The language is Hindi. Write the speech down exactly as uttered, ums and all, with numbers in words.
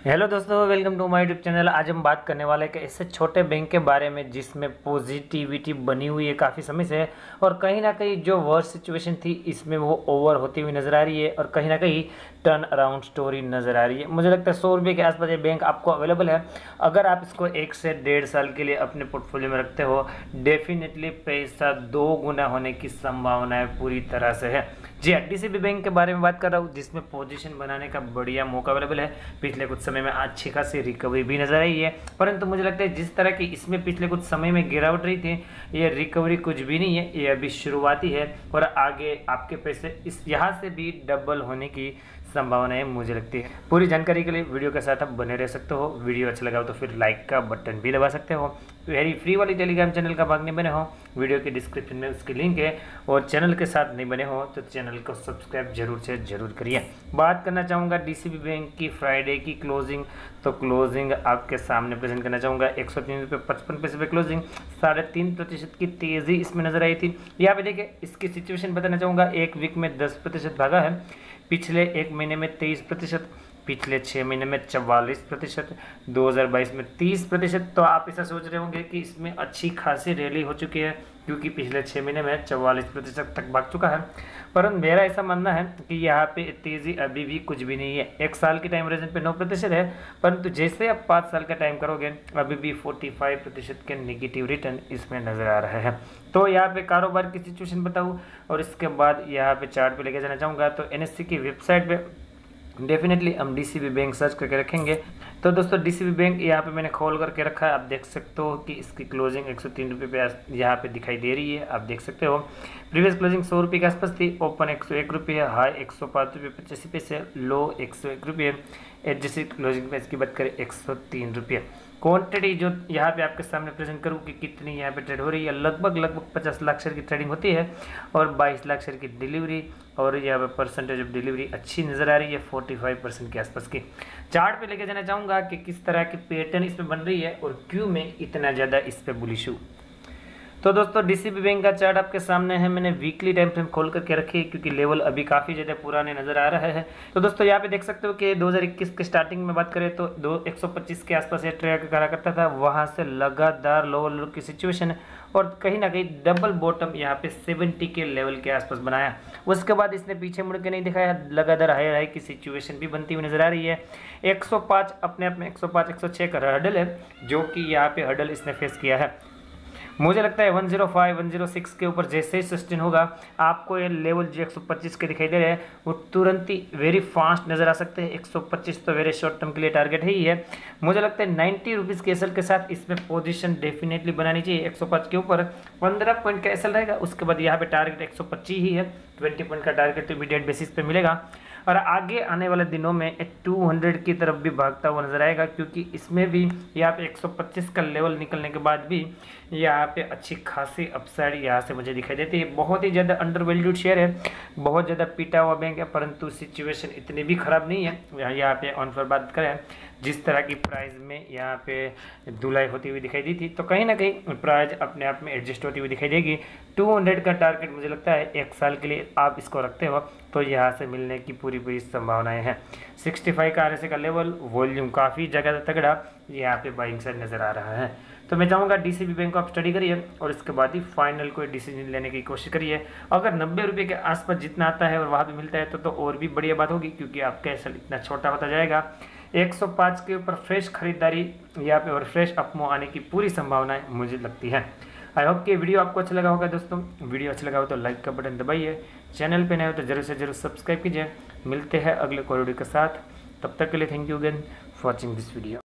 हेलो दोस्तों, welcome to my YouTube channel. आज हम बात करने वाले हैं कि ऐसे छोटे बैंक के बारे में जिसमें पॉजिटिविटी बनी हुई है काफ़ी समय से, और कहीं ना कहीं जो वर्स्ट सिचुएशन थी इसमें वो ओवर होती हुई नज़र आ रही है, और कहीं ना कहीं टर्न अराउंड स्टोरी नज़र आ रही है। मुझे लगता है सौ रुपये के आसपास ये बैंक आपको अवेलेबल है। अगर आप इसको एक से डेढ़ साल के लिए अपने पोर्टफोलियो में रखते हो, डेफिनेटली पैसा दो गुना होने की संभावना पूरी तरह से है। जी हाँ, डीसीबी बैंक के बारे में बात कर रहा हूँ जिसमें पोजीशन बनाने का बढ़िया मौका अवेलेबल है। पिछले कुछ समय में अच्छी खासी रिकवरी भी नजर आई है, परंतु मुझे लगता है जिस तरह की इसमें पिछले कुछ समय में गिरावट रही थी, ये रिकवरी कुछ भी नहीं है, ये अभी शुरुआती है और आगे आपके पैसे इस यहाँ से भी डबल होने की संभावना है मुझे लगती है। पूरी जानकारी के लिए वीडियो के साथ आप बने रह सकते हो। वीडियो अच्छा लगा हो तो फिर लाइक का बटन भी दबा सकते हो। वेरी फ्री वाली टेलीग्राम चैनल का भाग नहीं बने हो, वीडियो के डिस्क्रिप्शन में उसकी लिंक है, और चैनल के साथ नहीं बने हो तो चैनल को सब्सक्राइब जरूर से जरूर करिए। बात करना चाहूँगा डीसीबी बैंक की फ्राइडे की क्लोजिंग, तो क्लोजिंग आपके सामने प्रेजेंट करना चाहूँगा। एक सौ तीन रुपये पचपन पैसे पे क्लोजिंग, साढ़े तीन प्रतिशत की तेज़ी इसमें नजर आई थी। यहाँ पे देखिए इसकी सिचुएशन बताना चाहूँगा। एक वीक में दस प्रतिशत भागा है, पिछले एक महीने में तेईस प्रतिशत, पिछले छः महीने में चवालीस प्रतिशत, दो हज़ार बाईस में तीस प्रतिशत। तो आप ऐसा सोच रहे होंगे कि इसमें अच्छी खासी रैली हो चुकी है क्योंकि पिछले छः महीने में चवालीस प्रतिशत तक भाग चुका है। परंतु मेरा ऐसा मानना है कि यहाँ पे तेज़ी अभी भी कुछ भी नहीं है। एक साल की टाइम होराइजन पे नौ प्रतिशत है, परंतु जैसे आप पाँच साल का टाइम करोगे अभी भी पैंतालीस प्रतिशत के नेगेटिव रिटर्न इसमें नज़र आ रहा है। तो यहाँ पे कारोबार की सिचुएशन बताऊँ और इसके बाद यहाँ पे चार्ट पे लेके जाना चाहूँगा। तो एनएससी की वेबसाइट पे डेफिनेटली हम डीसीबी बैंक सर्च करके रखेंगे। तो दोस्तों डीसीबी बैंक यहाँ पे मैंने खोल करके रखा है। आप देख सकते हो कि इसकी क्लोजिंग एक सौ तीन रुपये पे यहाँ पे दिखाई दे रही है, आप देख सकते हो। प्रीवियस क्लोजिंग सौ रुपये के आसपास थी, ओपन एक सौ एक रुपये, हाई एक सौ पाँच रुपये पचासी पैसे, लो एक सौ एक रुपये, एडजस्टेड क्लोजिंग प्राइस की बात करें एक सौ तीन रुपये। क्वांटिटी जो यहाँ पे आपके सामने प्रेजेंट करूँ कि कितनी यहाँ पे ट्रेड हो रही है, लगभग लगभग पचास लाख शेयर की ट्रेडिंग होती है और बाईस लाख शेयर की डिलीवरी, और यहाँ पे परसेंटेज ऑफ डिलीवरी अच्छी नज़र आ रही है पैंतालीस परसेंट के आसपास की। चार्ट पे लेके जाना चाहूँगा कि किस तरह की पैटर्न इसमें बन रही है और क्यों मैं इतना ज़्यादा इस पर बुलिश हूँ। तो दोस्तों डीसीबी बैंक का चार्ट आपके सामने है। मैंने वीकली टाइम फ्रेम खोल करके रखी है क्योंकि लेवल अभी काफ़ी ज़्यादा पुराने नज़र आ रहे हैं। तो दोस्तों यहाँ पे देख सकते हो कि दो हज़ार इक्कीस के स्टार्टिंग में बात करें तो दो एक सौ पच्चीस के आसपास ये ट्रेड करा करता था, वहाँ से लगातार लोअर लो की सिचुएशन है और कहीं ना कहीं डबल बॉटम यहाँ पे सत्तर के लेवल के आसपास बनाया। उसके बाद इसने पीछे मुड़ के नहीं दिखाया, लगातार हायर हाई की सिचुएशन भी बनती हुई नजर आ रही है। एक सौ पाँच अपने आप में एक सौ पाँच एक सौ छह का हर्डल है, जो कि यहाँ पे हर्डल इसने फेस किया है। मुझे लगता है एक सौ पाँच, एक सौ छह के ऊपर जैसे ही सस्टेन होगा, आपको ये लेवल जो एक सौ पच्चीस के दिखाई दे रहे हैं वो तुरंत ही वेरी फास्ट नज़र आ सकते हैं। एक सौ पच्चीस तो वेरी शॉर्ट टर्म के लिए टारगेट है ही है। मुझे लगता है नब्बे रुपीज़ के एसएल के साथ इसमें पोजीशन डेफिनेटली बनानी चाहिए। एक सौ पाँच के ऊपर पंद्रह पॉइंट का एसएल रहेगा, उसके बाद यहाँ पे टारगेट एक सौ पच्चीस ही है। बीस पॉइंट का टारगेट तो इमीडिएट बेसिस पे मिलेगा और आगे आने वाले दिनों में दो सौ की तरफ भी भागता हुआ नजर आएगा, क्योंकि इसमें भी यहाँ पे एक सौ पच्चीस का लेवल निकलने के बाद भी यहाँ पे अच्छी खासी अपसाइड यहाँ से मुझे दिखाई देती है। बहुत ही ज़्यादा अंडर वैल्यूड शेयर है, बहुत ज़्यादा पीटा हुआ बैंक है, परंतु सिचुएशन इतनी भी ख़राब नहीं है। यहाँ पे ऑन पर बात करें जिस तरह की प्राइस में यहाँ पे धुलाई होती हुई दिखाई दी थी, तो कहीं ना कहीं प्राइस अपने आप में एडजस्ट होती हुई दिखाई देगी। दो सौ का टारगेट मुझे लगता है एक साल के लिए आप इसको रखते हो तो यहाँ से मिलने की पूरी पूरी संभावनाएं हैं। पैंसठ का आरएसए का लेवल, वॉल्यूम काफ़ी जगह तगड़ा यहाँ पे बाइंग साइड नज़र आ रहा है। तो मैं चाहूँगा डीसीबी बैंक को आप स्टडी करिए और इसके बाद ही फाइनल कोई डिसीजन लेने की कोशिश करिए। अगर नब्बे रुपये के आसपास जितना आता है और वहाँ पे मिलता है तो तो और भी बढ़िया बात होगी, क्योंकि आपका एसएल इतना छोटा होता जाएगा। एक सौ पाँच के ऊपर फ्रेश खरीदारी यहाँ पे और फ्रेश अपमो आने की पूरी संभावनाएं मुझे लगती है। आई होप कि वीडियो आपको अच्छा लगा होगा। दोस्तों वीडियो अच्छा लगा हो तो लाइक का बटन दबाइए, चैनल पे नए हो तो जरूर से जरूर सब्सक्राइब कीजिए। मिलते हैं अगले कोई वीडियो के साथ, तब तक के लिए thank you again for watching this video.